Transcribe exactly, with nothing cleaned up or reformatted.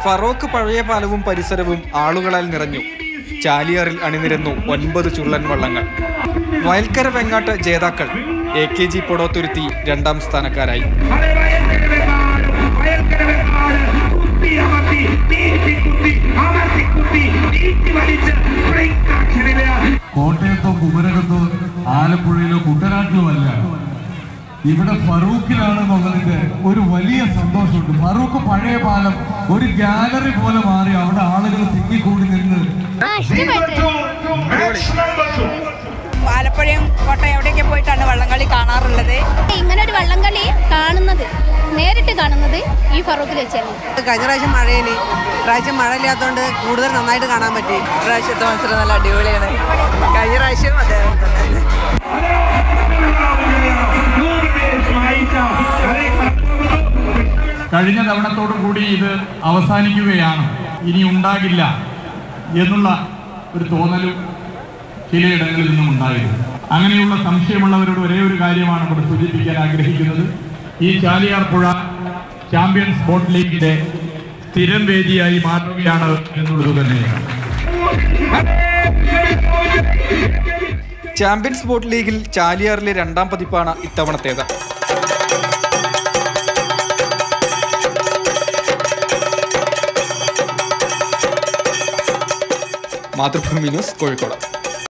ഫറോക്ക് പഴയ പാലവും പരിസരവും ആളുകളാൽ നിറഞ്ഞു. ചാലിയാറിൽ അണിനിരന്നു ഒൻപത് ചുള്ളൻ വള്ളങ്ങൾ. വയൽക്കര വെങ്ങാട്ട് ജേതാക്കൾ. എ കെ ജി പൊടോത്തുരുത്തി രണ്ടാം സ്ഥാനക്കാരായി. കോട്ടയത്തോ കുമരകത്തോ ആലപ്പുഴയിലോ കുട്ടനാട്ടിലോ അല്ല, ഇവിടെ ഫറൂഖിലാണെന്നുള്ളതിന്റെ ഒരു വലിയ സന്തോഷമുണ്ട്. ഫറൂഖ് പഴയ പാലം ഒരു ഗാലറി പോലെ മാറി അവിടെ ആളുകൾ തിങ്ങിക്കൂടി നിന്ന്. ആലപ്പുഴയും കോട്ടയം എവിടെയൊക്കെ പോയിട്ടാണ് വള്ളംകളി കാണാറുള്ളത്. ഇങ്ങനെ ഒരു വള്ളംകളി കാണുന്നത് നേരിട്ട് കാണുന്നത് ഈ ഫറൂഖിൽ വെച്ചാണ്. കഴിഞ്ഞ പ്രാവശ്യം മഴയില് പ്രാവശ്യം മഴ ഇല്ലാത്തതുകൊണ്ട് കൂടുതൽ നന്നായിട്ട് കാണാൻ പറ്റി. പ്രാവശ്യത്തെ മത്സരം നല്ല അടിപൊളിയാണ്. കഴിഞ്ഞ പ്രാവശ്യം അദ്ദേഹം തന്നെ. കഴിഞ്ഞ തവണത്തോടു കൂടി ഇത് അവസാനിക്കുകയാണ്, ഇനി ഉണ്ടാകില്ല എന്നുള്ള ഒരു തോന്നലും ചിലയിടങ്ങളിൽ നിന്നും ഉണ്ടായിരുന്നു. അങ്ങനെയുള്ള സംശയമുള്ളവരോട് ഒരേ ഒരു കാര്യമാണ് ഇവിടെ സൂചിപ്പിക്കാൻ ആഗ്രഹിക്കുന്നത്. ഈ ചാലിയാർ പുഴ ചാമ്പ്യൻസ് ബോട്ട് ലീഗിന്റെ സ്ഥിരം വേദിയായി മാറുകയാണ് എന്നുള്ളത് തന്നെയാണ്. ചാമ്പ്യൻസ് ബോട്ട് ലീഗിൽ ചാലിയാറിലെ രണ്ടാം പതിപ്പാണ് ഇത്തവണത്തേത്. മാതൃഭൂമി ന്യൂസ്, കോഴിക്കോട്.